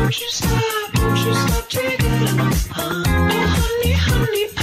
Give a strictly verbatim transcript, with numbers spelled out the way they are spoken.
Won't you stop, won't you stop taking my heart? Oh, honey, honey.